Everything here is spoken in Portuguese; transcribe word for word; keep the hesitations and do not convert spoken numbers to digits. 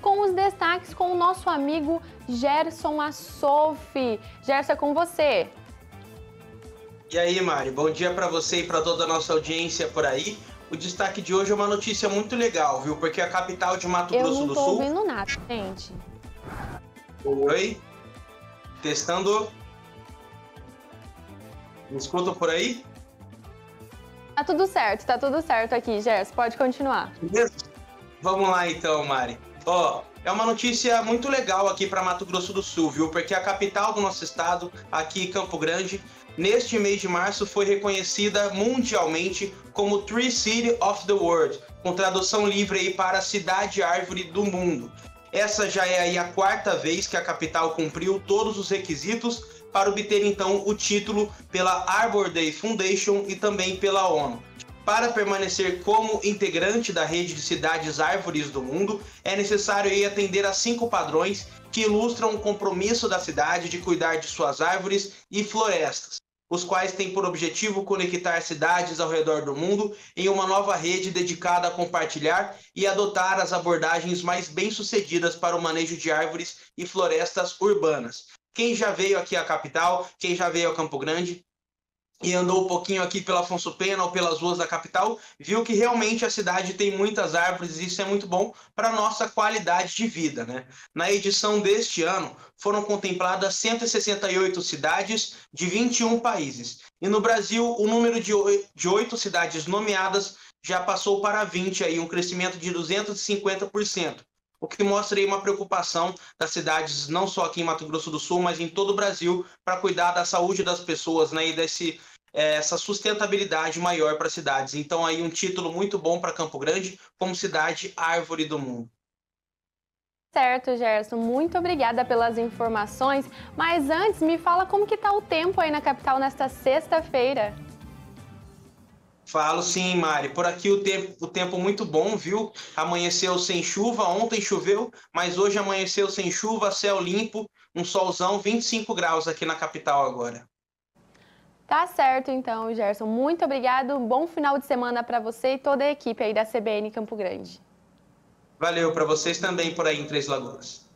com os destaques com o nosso amigo Gerson Assolfi. Gerson, é com você. E aí, Mari, bom dia para você e para toda a nossa audiência por aí. O destaque de hoje é uma notícia muito legal, viu? Porque a capital de Mato Eu Grosso não do tô Sul... ouvindo nada, gente. Oi? Testando. Me escutam por aí? Tá tudo certo, tá tudo certo aqui, Gerson. Pode continuar. Beleza? Vamos lá então, Mari. Ó, é uma notícia muito legal aqui para Mato Grosso do Sul, viu? Porque a capital do nosso estado, aqui Campo Grande, neste mês de março foi reconhecida mundialmente como Tree City of the World, com tradução livre aí para Cidade Árvore do Mundo. Essa já é aí a quarta vez que a capital cumpriu todos os requisitos para obter então o título pela Arbor Day Foundation e também pela ONU. Para permanecer como integrante da rede de cidades árvores do mundo, é necessário aí atender a cinco padrões que ilustram o compromisso da cidade de cuidar de suas árvores e florestas, os quais têm por objetivo conectar cidades ao redor do mundo em uma nova rede dedicada a compartilhar e adotar as abordagens mais bem-sucedidas para o manejo de árvores e florestas urbanas. Quem já veio aqui à capital, quem já veio a Campo Grande e andou um pouquinho aqui pela Afonso Pena ou pelas ruas da capital, viu que realmente a cidade tem muitas árvores e isso é muito bom para a nossa qualidade de vida, né? Na edição deste ano, foram contempladas cento e sessenta e oito cidades de vinte e um países. E no Brasil, o número de oito cidades nomeadas já passou para vinte, aí, um crescimento de duzentos e cinquenta por cento. O que mostra aí uma preocupação das cidades, não só aqui em Mato Grosso do Sul, mas em todo o Brasil, para cuidar da saúde das pessoas, né, e desse, é, essa sustentabilidade maior para as cidades. Então, aí um título muito bom para Campo Grande, como cidade árvore do mundo. Certo, Gerson. Muito obrigada pelas informações. Mas antes, me fala como que tá o tempo aí na capital nesta sexta-feira. Falo sim, Mari. Por aqui o tempo, o tempo muito bom, viu? Amanheceu sem chuva, ontem choveu, mas hoje amanheceu sem chuva, céu limpo, um solzão, vinte e cinco graus aqui na capital agora. Tá certo, então, Gerson. Muito obrigado. Bom final de semana para você e toda a equipe aí da C B N Campo Grande. Valeu para vocês também por aí em Três Lagoas.